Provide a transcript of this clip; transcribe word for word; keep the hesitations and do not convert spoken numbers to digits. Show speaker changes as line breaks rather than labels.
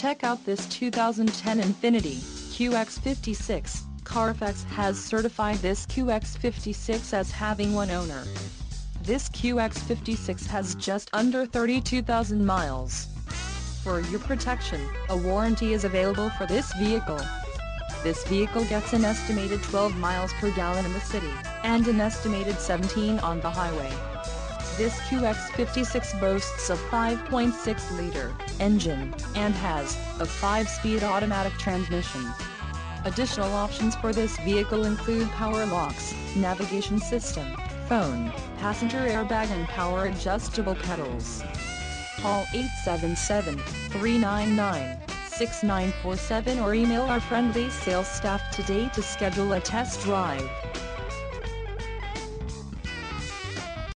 Check out this two thousand ten Infiniti Q X fifty-six. Carfax has certified this Q X fifty-six as having one owner. This Q X fifty-six has just under thirty-two thousand miles. For your protection, a warranty is available for this vehicle. This vehicle gets an estimated twelve miles per gallon in the city, and an estimated seventeen on the highway. This Q X fifty-six boasts a five point six liter engine, and has a five speed automatic transmission. Additional options for this vehicle include power locks, navigation system, phone, passenger airbag and power adjustable pedals. Call eight seven seven, three nine nine, six nine four seven or email our friendly sales staff today to schedule a test drive.